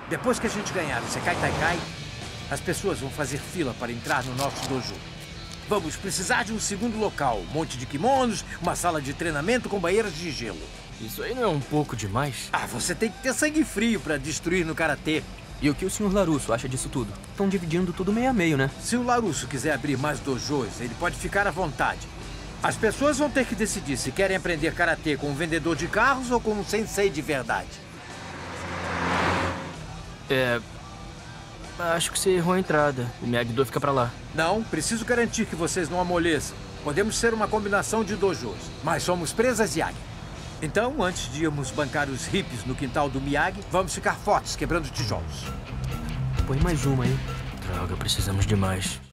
Depois que a gente ganhar o Sekai Taikai, as pessoas vão fazer fila para entrar no nosso dojo. Vamos precisar de um segundo local, um monte de kimonos, uma sala de treinamento com banheiras de gelo. Isso aí não é um pouco demais? Ah, você tem que ter sangue frio para destruir no karatê. E o que o Sr. Larusso acha disso tudo? Estão dividindo tudo meio a meio, né? Se o Larusso quiser abrir mais dojos, ele pode ficar à vontade. As pessoas vão ter que decidir se querem aprender karatê com um vendedor de carros ou com um sensei de verdade. Acho que você errou a entrada. O Miyagi-Do fica pra lá. Não, preciso garantir que vocês não amoleçam. Podemos ser uma combinação de dojos, mas somos presas de águia. Então, antes de irmos bancar os hippies no quintal do Miyagi, vamos ficar fortes quebrando tijolos. Põe mais uma, hein? Droga, precisamos de mais.